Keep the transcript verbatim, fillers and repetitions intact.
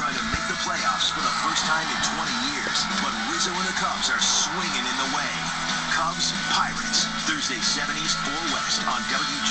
trying to make the playoffs for the first time in twenty years. But Rizzo and the Cubs are swinging in the way. Cubs, Pirates, Thursday seven East, four West on W